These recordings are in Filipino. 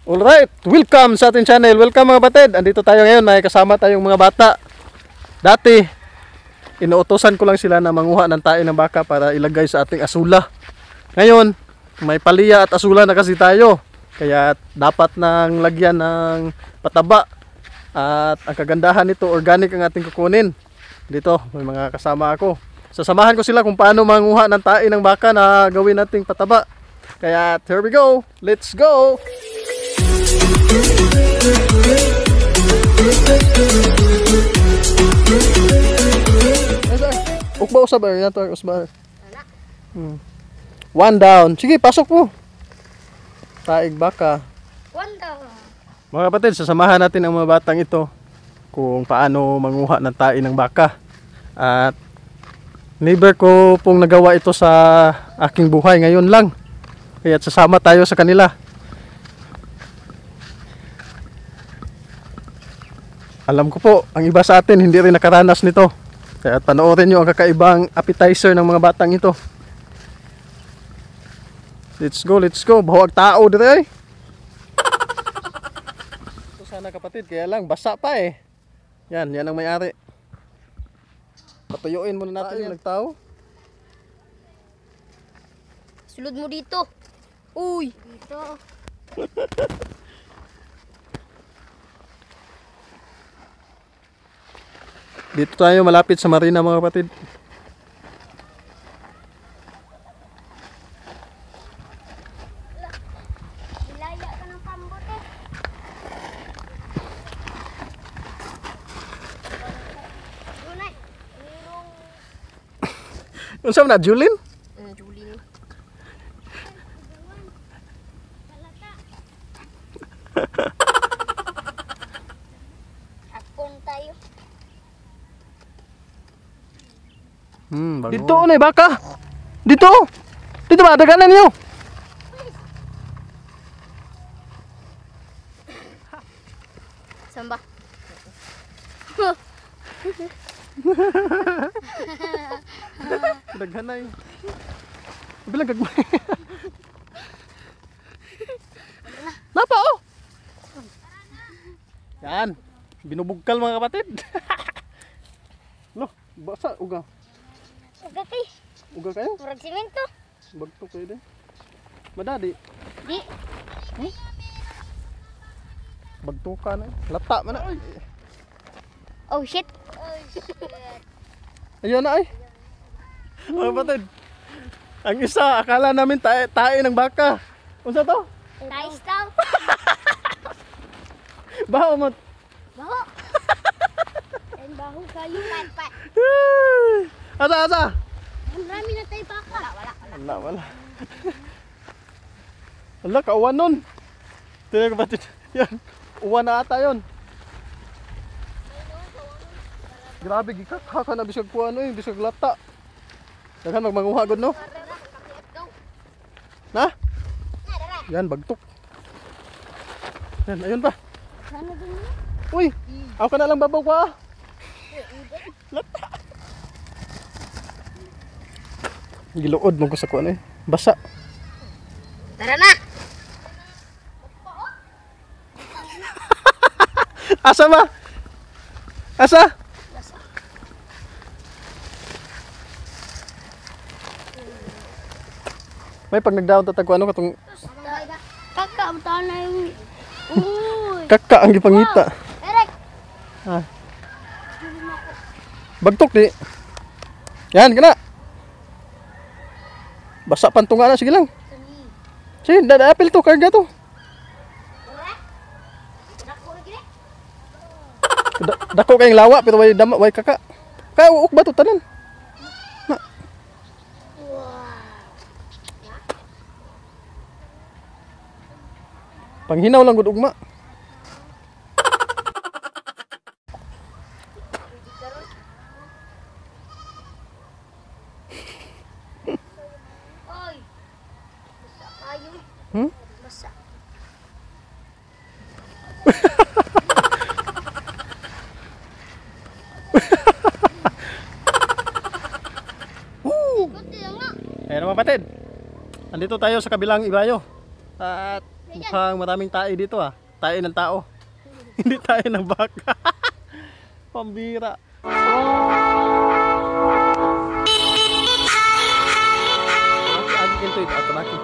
Alright, welcome sa ating channel. Welcome mga batid. Andito tayo ngayon, may kasama tayong mga bata. Dati, inuutosan ko lang sila na manguha ng tae ng baka para ilagay sa ating asula. Ngayon, may paliya at asula na kasi tayo. Kaya dapat nang lagyan ng pataba. At ang kagandahan nito, organic ang ating kukunin. Dito, may mga kasama ako. Sasamahan ko sila kung paano manguha ng tae ng baka na gawin nating pataba. Kaya, here we go. Let's go! Ukba usab yan to usba. One down. Sige, pasok po. Taig baka. One down. Mga kapatid, sasamahan natin ang mga batang ito kung paano manguha ng tae ng baka. At never ko pong nagawa ito sa aking buhay, ngayon lang. Kaya sasama tayo sa kanila. Alam ko po, ang iba sa atin hindi rin nakaranas nito. Kaya panoorin nyo ang kakaibang appetizer ng mga batang ito. Let's go, let's go. Bahawag tao dito eh. Ito sana kapatid, kaya lang basa pa eh. Yan ang may-ari. Patuyuin muna natin yung nagtao. Sulod mo dito. Uy! Dito. Dito tayo malapit sa marina mga kapatid. Ilaya ka ng pambot eh. Dunay. Mayroong... Ano sabi na, Julin? Julin. Akon tayo. Dito na baka. Dito. Dito ba daganan niyo? Samba. Daghanay. Bilang gagmay. Napa oh. Yan. Binubugkal mga kapatid. Lo, basa uga. Uga kay. Uga kayo? Murag simento. Bagto kayo din. Madadi. Di. Bagto ka na. Lata man na. Ay. Oh shit. Ayun na ay. Mga kapatid. Ang isa, akala namin tae ng baka. Unsa to? Nice daw. Baho mo. Baho. And baho kayo. Pat. Asa. Marami na tayo baka. Wala. Wala, kauwan nun. Tingnan kapatid. Yan. Uwan na ata yun. Grabe, gikakaka na bisag po ano eh. Bisag lata. Daghan magmanguha god no? Na? Yan, bagtok. Yan, ayun pa. Uy, ako ka na lang babaw pa. Lata. Giluod mo ko sa kuan eh. Basa. Tara na. Asa ba? Asa? May pag nagdaon tatag ano katong Kaka, mataon na yung... Uy! kaka ang gipangita. Erek! Ah. Bagtok di. Yan, kana. Basa pantunga na, sige lang. Sige, dadapil to, karga to. Dako kayong lawa, pero way dama, way kaka. Kaya uuk ba to, tanan? Na. Panghinaw lang gud ugma. Oy! Basa kayo. Basa. Kunti lang nga. Ayan mga kapatid. Andito tayo sa kabilang ibayo. At Mukhang maraming tae dito ah. Tae ng tao. Hindi tae ng baka. Pambira. Agi kinto ito at maki.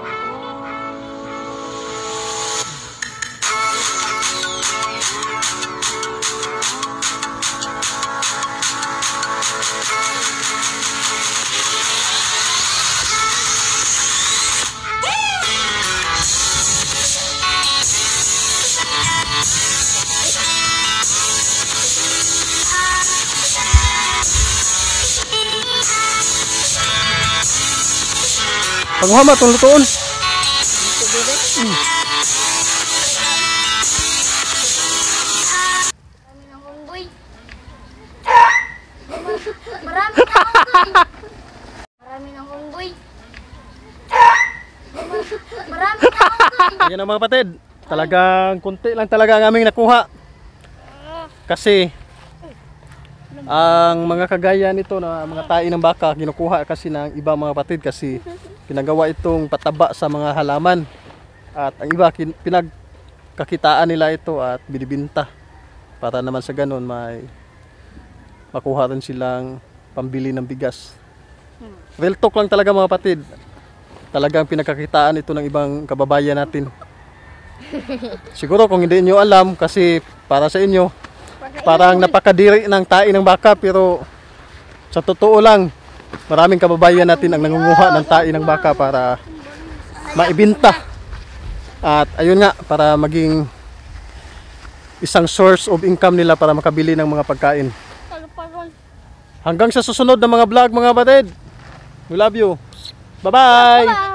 Pagmuhamat itong lutoon. Marami ng unggoy. Marami ng unggoy. Marami ng unggoy. Marami ng unggoy. Ayan ang mga kapatid. Talagang kunti lang talaga ang aming nakuha. Kasi ang mga kagaya nito na mga tae ng baka kinukuha kasi ng iba mga kapatid kasi pinagawa itong pataba sa mga halaman. At ang iba pinagkakitaan nila ito at binibinta para naman sa ganun may makuha rin silang pambili ng bigas. Real talk lang talaga mga kapatid. Talagang pinagkakitaan ito ng ibang kababayan natin. Siguro kung hindi nyo alam kasi para sa inyo parang napakadiri ng tae ng baka pero sa totoo lang maraming kababayan natin ang nangunguha ng tae ng baka para maibinta. At ayun nga para maging isang source of income nila para makabili ng mga pagkain. Hanggang sa susunod na mga vlog mga batid. We love you. Bye-bye!